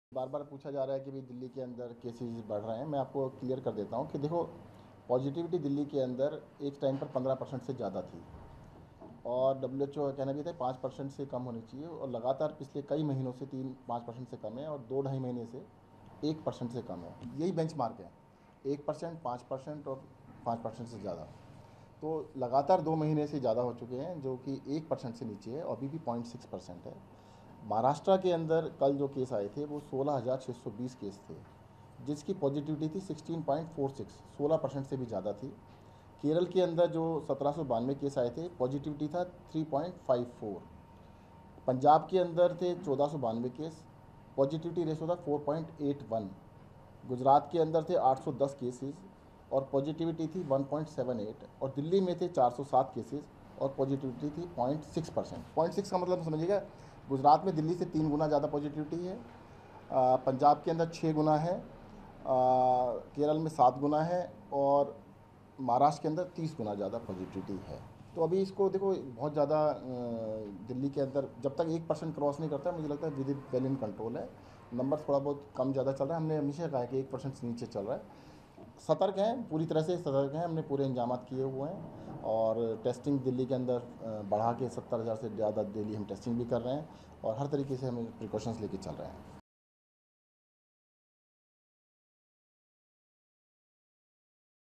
बार बार पूछा जा रहा है कि भाई दिल्ली के अंदर केसेस बढ़ रहे हैं। मैं आपको क्लियर कर देता हूँ कि देखो, पॉजिटिविटी दिल्ली के अंदर एक टाइम पर 15% से ज़्यादा थी और डब्ल्यू का कहना भी था 5% से कम होनी चाहिए, और लगातार पिछले कई महीनों से 3-5% से कम है और 2-2.5 महीने से 1% से कम है। यही बेंचमार्क है, 1%, 5% और 5% से ज़्यादा। तो लगातार 2 महीने से ज़्यादा हो चुके हैं, जो कि 1% से नीचे है और अभी भी 0.6% है। महाराष्ट्र के अंदर कल जो केस आए थे वो 16,620 केस थे, जिसकी पॉजिटिविटी थी 16.46, 16% से भी ज़्यादा थी। केरल के अंदर जो 1792 केस आए थे, पॉजिटिविटी था 3.54। पंजाब के अंदर थे 1492 केस, पॉजिटिविटी रेशो था 4.81। गुजरात के अंदर थे 810 केसेस और पॉजिटिविटी थी 1.78, और दिल्ली में थे 407 केसेस और पॉजिटिविटी थी 0.6%। 0.6 का मतलब समझिएगा, गुजरात में दिल्ली से 3 गुना ज़्यादा पॉजिटिविटी है, पंजाब के अंदर 6 गुना है, केरल में 7 गुना है और महाराष्ट्र के अंदर 30 गुना ज़्यादा पॉजिटिविटी है। तो अभी इसको देखो, बहुत ज़्यादा दिल्ली के अंदर जब तक 1% क्रॉस नहीं करता, मुझे लगता है with in well in control है। नंबर थोड़ा बहुत कम ज़्यादा चल रहा है, हमने हमेशा कहा है कि 1% से नीचे चल रहा है। सतर्क हैं, पूरी तरह से सतर्क हैं, हमने पूरे इंतजाम किए हुए हैं और टेस्टिंग दिल्ली के अंदर बढ़ा के 70,000 से ज़्यादा डेली हम टेस्टिंग भी कर रहे हैं और हर तरीके से हम प्रिकॉशंस लेके चल रहे हैं।